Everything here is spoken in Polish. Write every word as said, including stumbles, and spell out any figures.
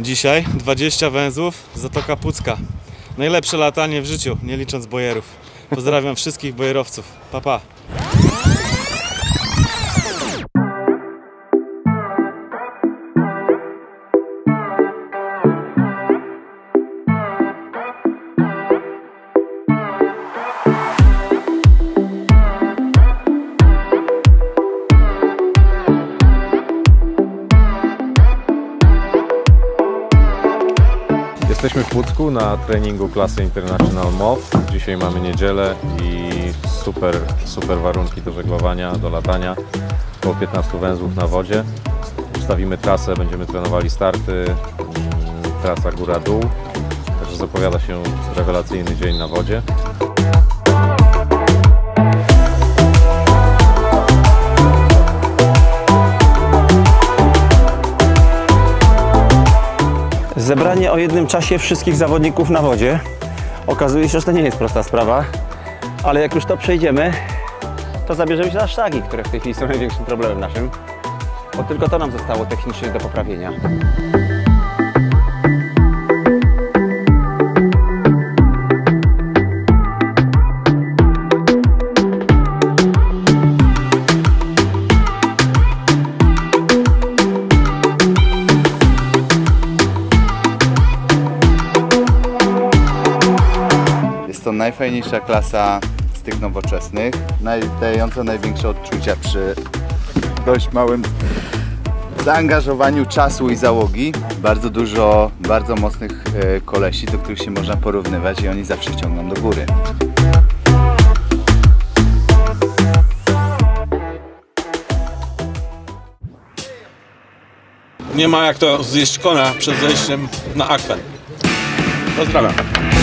Dzisiaj dwadzieścia węzłów, Zatoka Pucka. Najlepsze latanie w życiu, nie licząc bojerów. Pozdrawiam wszystkich bojerowców. Pa, pa. Jesteśmy w Pucku na treningu klasy International M O F. Dzisiaj mamy niedzielę i super, super warunki do żeglowania, do latania. Około piętnastu węzłów na wodzie. Ustawimy trasę, będziemy trenowali starty, trasa góra-dół. Także zapowiada się rewelacyjny dzień na wodzie. Zebranie o jednym czasie wszystkich zawodników na wodzie. Okazuje się, że to nie jest prosta sprawa, ale jak już to przejdziemy, to zabierzemy się za sztagi, które w tej chwili są największym problemem naszym, bo tylko to nam zostało technicznie do poprawienia. Jest to najfajniejsza klasa z tych nowoczesnych, dająca największe odczucia przy dość małym zaangażowaniu czasu i załogi. Bardzo dużo bardzo mocnych kolesi, do których się można porównywać i oni zawsze ciągną do góry. Nie ma jak to zjeść kona przed zejściem na akwen. Pozdrawiam.